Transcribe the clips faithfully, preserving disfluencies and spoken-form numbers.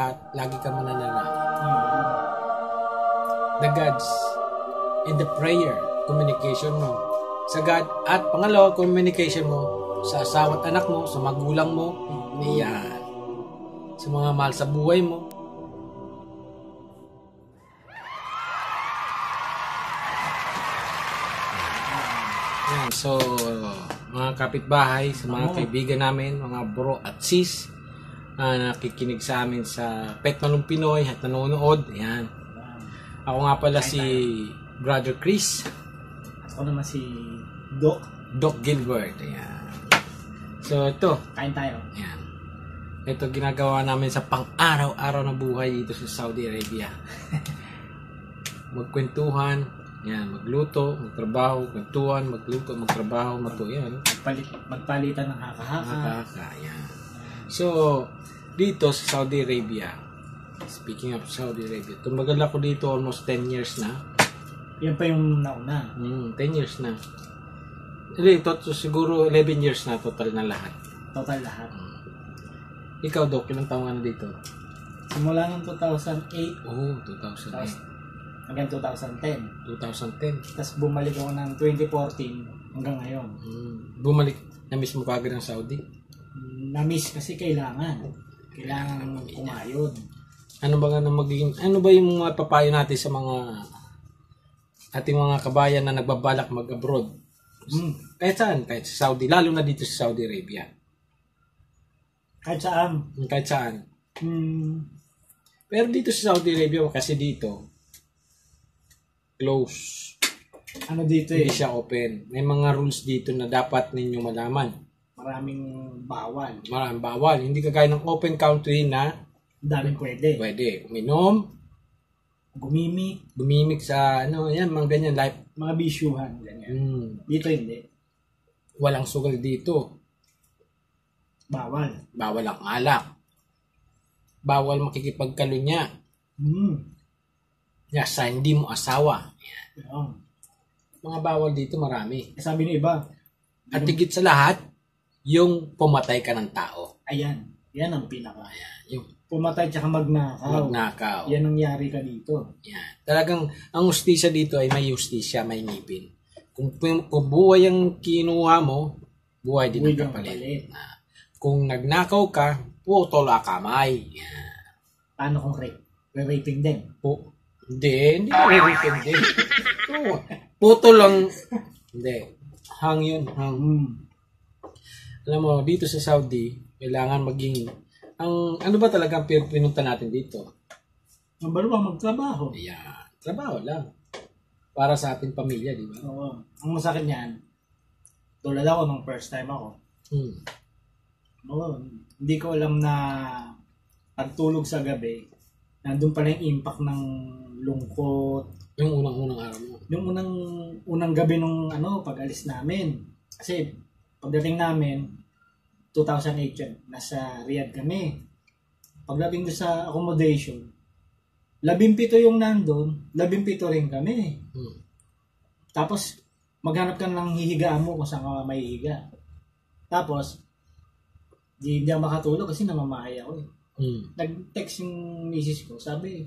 lahat, lagi ka mananalangin. The gods and the prayer, communication mo sa God. At pangalawa, communication mo sa asawa at anak mo, sa magulang mo, yan. Sa mga mahal sa buhay mo. Yan. So, mga kapitbahay, sa mga kaibigan namin, mga bro at sis, na nakikinig sa amin sa Pet Manong Pinoy at nanonood. Yan. Ako nga pala si Brother Chris. Ako naman si Doc. Doc Gilbert. Ayan. So, ito. Kain tayo. Ayan. Ito ginagawa namin sa pang-araw-araw na buhay dito sa Saudi Arabia. Magkwentuhan. Ayan. Magluto, magtrabaho, kwentuhan, magluto, magtrabaho, matuto. Ayan. Magpalit, magpalitan ng haka-haka. Haka-haka. Ayan. So, dito sa Saudi Arabia, speaking of Saudi Arabia, tumagal ako dito almost ten years na. Yan pa yung nauna. Hmm, ten years na. Hindi, to, to, siguro eleven years na total na lahat. Total lahat. Hmm. Ikaw, Doc, ilang taong ka na dito? Simula ng two thousand eight. Oh, two thousand eight. Hanggang two thousand ten. two thousand ten. Tapos bumalik ako ng twenty fourteen hanggang ngayon. Hmm. Bumalik, na-miss mo kagad ng Saudi? Na-miss kasi kailangan. Kailangan kumayod. Ano ba nga na magiging, ano ba yung mga papayo natin sa mga ating mga kabayan na nagbabalak mag-abroad? Hmm. Kahit saan, kahit sa Saudi, lalo na dito sa Saudi Arabia. Kahit saan. Kahit saan. Hmm. Pero dito sa Saudi Arabia, kasi dito, close. Ano dito eh? Hindi siya open. May mga rules dito na dapat ninyo malaman. Maraming bawal. Maraming bawal. Hindi kagaya ng open country na daming pwede. pwede. Uminom, gumimik, gumimik sa, ano, yan, mga ganyan, life. mga bisyuhan, ganyan. Hmm. Dito hindi. Walang sugal dito. Bawal. Bawal ang alak. Bawal makikipagkalunya. Hmm. Yeah, sa hindi mo asawa. Yan. Yeah. Mga bawal dito marami. Eh, sabi ng iba. At higit sa lahat, yung pumatay ka ng tao. Ayan. Yan ang pinaka. Ayan. Yung pumatay tsaka magnakaw. magnakaw. Yan ang yari ka dito. Yan. Talagang, ang ustisya dito ay may ustisya, may ngipin. Kung, kung buhay ang kinuha mo, buhay din ang Buhay ang kapalit. kapalit. Na, kung nagnakaw ka, putol ang kamay. Yan. Paano kung rape? Re-raping din. Po, hindi, hindi ko rin din. Putol lang. Hindi. Hang yun, hang. Hmm. Alam mo, dito sa Saudi, kailangan maging, ang ano ba talaga ang pinunta natin dito? Ang baro ba magtrabaho? Ayan. Trabaho lang. Para sa ating pamilya, di ba? Oo. Ang masakit niyan, tulad ako nung first time ako. Hmm. Oo. Hindi ko alam na pagtulog sa gabi, nandun pala yung impact ng lungkot. Yung unang-unang araw mo. Yung unang unang gabi nung ano, pag-alis namin. Kasi pagdating namin, two thousand eight yun, nasa Riyadh kami. Pagdating doon sa accommodation, labimpito yung nandun, labimpito rin kami. Hmm. Tapos, maghanap ka ng hihigaan mo kung saan ka mahihiga. Tapos, di, di ako makatulog kasi namamahay ako eh. Hmm. Nag-text yung misis ko, sabi,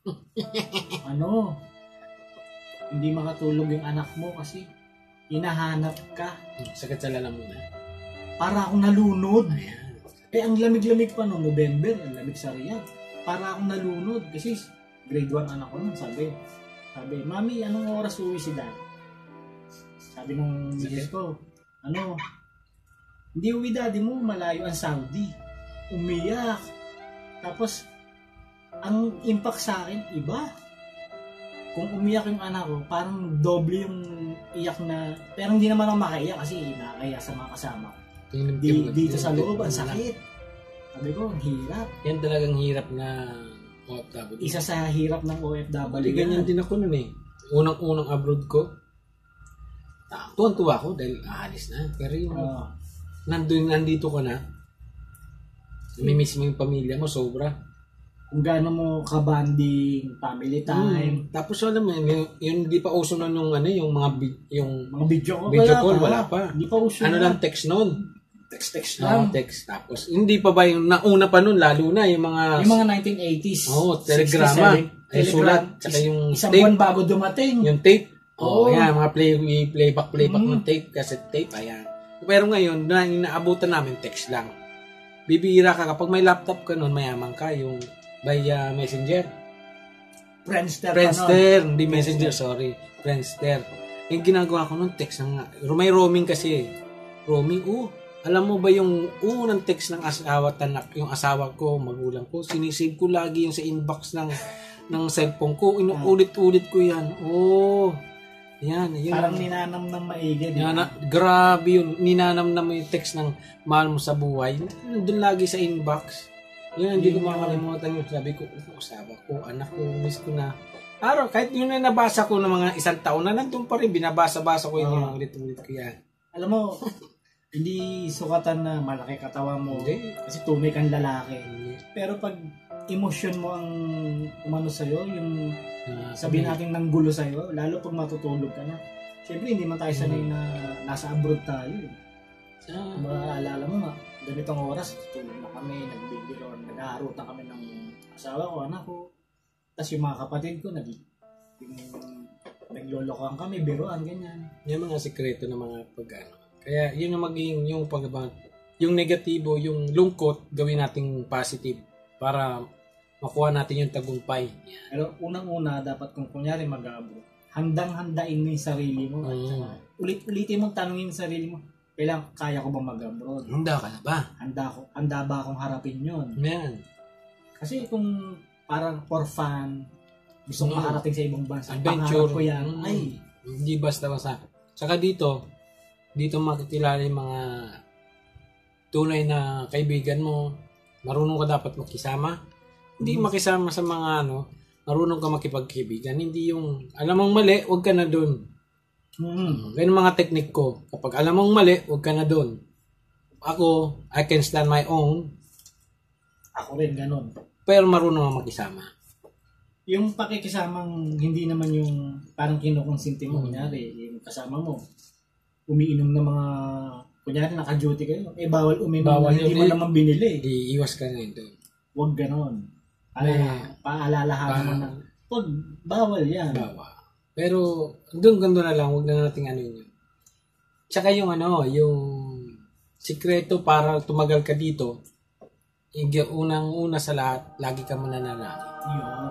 ano, hindi makatulog yung anak mo kasi hinahanap ka. Sakit sa lalamunan. Para akong nalunod. Ayan. Eh, ang lamig-lamig pa noong November, ang lamig sa Riyadh. Para akong nalunod kasi grade one anak ko nun, sabi. Sabi, Mami, anong oras uwi si Dad? Sabi nung misis ko, ano, hindi uwi daddy mo, malayo ang Saudi. Umiyak. Tapos, ang impact sa akin, iba. Kung umiyak yung anak ko, parang doble yung iyak na, pero hindi naman ako makaiyak kasi nakakaya sa mga kasama ko. Di, dito sa loob, ang sakit. Sabi ko, ang hirap. Yan talagang hirap na O F W. Isa sa hirap ng O F W. Bali, ganyan din ako nun eh. Unang-unang abroad ko, ah, tuwan-tuwa ako dahil aalis na. Pero yung Uh, nandun, nandito ka na, namimiss mo yung pamilya mo, sobra. kung gaano mo kabanding, family time, Hmm. Tapos alam mo, yung, yung di pa uso na nung ano, yung mga bi- yung mga video call, video wala call, pa. wala pa. Hindi pa uso ano na. lang text noon. Text-text Ah, lang. text. Tapos, hindi pa ba yung nauna pa nun, lalo na yung mga... Yung mga nineteen eighties. Oo, telegrama. Ay, sulat. Tsaka yung isang tape. buwan bago dumating. Yung tape. Oo, oh, Oo. ayan, mga play, playback, playback Mm. ng tape, cassette tape, ayan. Pero ngayon, na, inaabutan namin text lang. Bibira ka, kapag may laptop ka nun, mayaman ka, yung by uh, messenger. Friendster. Friendster, hindi messenger, sorry. Friendster. Yung ginagawa ko nun, text na nga. May roaming kasi. Roaming, oh. Alam mo ba yung unang text ng asawa, tanak, yung asawa ko, magulang ko, sinisave ko lagi yung sa inbox ng ng cellphone ko. Inuulit-ulit ko yan. Oh. Yan. Yun. Parang ninanam ng maigi. Di Yan, ba? na, grabe yun. Ninanam na mo yung text ng mahal mo sa buhay. Nandun lagi sa inbox. Yun, hindi ko Yun yun. makakalimutan yun. Sabi ko, oh, asawa ko, anak ko, miss ko na. Araw, kahit yun na nabasa ko ng mga isang taon na nandun pa rin, binabasa-basa ko yun, Oo. yung ulit-ulit ko yan. Alam mo, hindi sukatan na malaki katawan mo. Hindi. Kasi tunay kang lalaki. Pero pag emosyon mo ang umano sa'yo, yung Uh, sabihin natin ng gulo sa'yo, lalo pag matutulog ka na. Siyempre, hindi man tayo sanay na nasa abroad tayo. Eh. Ah, Maalala mo nga, ganitong oras, tutulog na kami, nagbibiro, nag-aarutan kami ng asawa ko, anak ko. Tapos yung mga kapatid ko, nag, yung, naglolokohan kami, biroan, ganyan. yung mga sekreto ng mga pag-ano. Kaya yun yung maging yung pag yung negatibo, yung lungkot, gawin nating positive para makuha natin yung tagumpay. Yan. Pero unang-una, dapat kung kunyari mag-abroad, handang-handain mo yung sarili mo. At Mm. saka, ulit-ulitin mong tanongin yung sarili mo, kailang kaya ko ba mag-abroad? Handa ka na ba? Handa, ko, handa ba akong harapin yun? Yan. Kasi kung parang for fun, gusto Mm. kong makarating sa ibang bansa, Adventure. pangarap ko yan, Mm. ay, Hindi basta-basta. Saka dito, dito makikilala yung mga tunay na kaibigan mo. Marunong ka dapat makisama. Hindi Mm. makisama sa mga ano, marunong ka makipagkaibigan. Hindi yung, alam mong mali, huwag ka na doon. mm, Ganun mga teknik ko. Kapag alam mong mali, huwag ka na doon. Ako, I can stand my own, ako rin ganun. pero marunong ka makisama. Yung pakikisamang hindi naman yung parang kinukonsinti mo, Mm. kunyari, yung kasama mo, umiinom ng mga, kunyari naka-duty kayo, eh bawal uminom Bawal na hindi yun, mo eh. naman binili. Iiwas ka na doon. Huwag ganon. May- Ala, paalalahanan mo Pa- na, pag bawal yan. Bawa. Pero, doon gando na lang, huwag na nating ano yun. Tsaka yung ano, yung sikreto para tumagal ka dito, yung unang-una sa lahat, lagi ka mananalangin. Yun.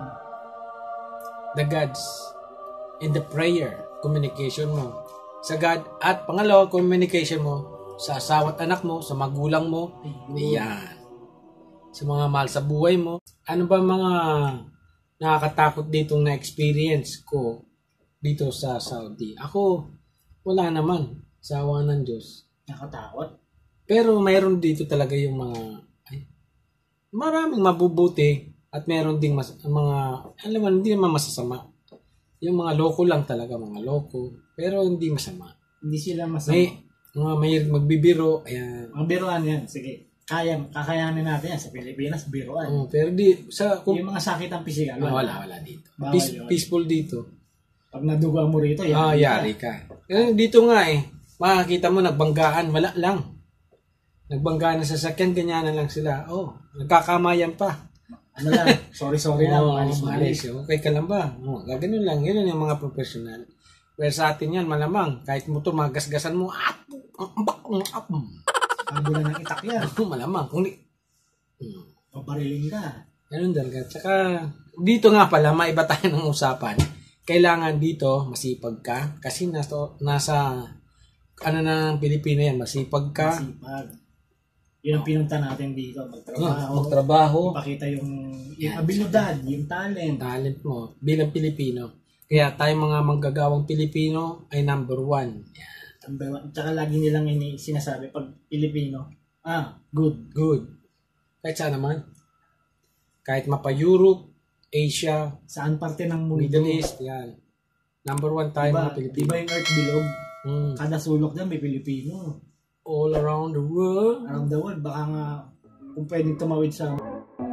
The gods and the prayer, communication mo sa God, at pangalawa, communication mo sa asawa at anak mo, sa magulang mo, iyan. Sa mga mahal sa buhay mo. Ano ba mga nakakatakot ditong na-experience ko dito sa Saudi? Ako, wala naman. Sa awa ng Diyos. Nakatakot. Pero mayroon dito talaga yung mga, ay, maraming mabubuti at mayroon ding mas, mga, alam mo, hindi naman masasama. Yung mga loko lang talaga, mga loko. Pero hindi masama. Hindi sila masama. May, mga may magbibiro, ayan. Ang biruan yan, sige. Kaya, kakayanin natin yan sa Pilipinas, biruan. Oh, pero di, sa, kung, Yung mga sakit ang pisikal, ah, wala. wala, wala dito. Bawal Peace, yun. peaceful dito. Pag naduga mo rito, Ah, yari ka. yari ka. Eh, dito nga eh, makakita mo, nagbanggaan, wala lang. Nagbanggaan na sasakyan, ganyan na lang sila. Oh, nagkakamayan pa. Ano lang, sorry, sorry lang, Oo, malis, malis. malis. Okay ka lang ba? Oh, ganun lang. Yun yung mga professional. Pero sa atin yan, malamang. Kahit mo ito, magasgasan mo, ap, ap, ap, Ang bula ng itak yan. malamang. Kung di, hmm. Pabarilin ka. Ganun talaga. Tsaka, dito nga pala, maiba tayo ng usapan. Kailangan dito, masipag ka. Kasi nasa, nasa ano na ng Pilipino yan, masipag ka. Masipag. Yun ang pinunta natin dito. Magtrabaho. Ah, magtrabaho. Ipakita yung, yung Yan. abilidad, yung talent. Talent mo bilang Pilipino. Kaya tayo mga manggagawang Pilipino ay number one. Yan. Number one. Tsaka lagi nilang ini sinasabi pag Pilipino, ah, good. Good. Kahit saan naman. Kahit mapa Europe, Asia, Saan parte ng mundo? Middle East, yan. Number one tayo Diba, mga Pilipino. diba yung Earth bilog? Mm. Kada sulok dyan may Pilipino. All around the world. Around the world, baka nga kung pwedeng tumawid sa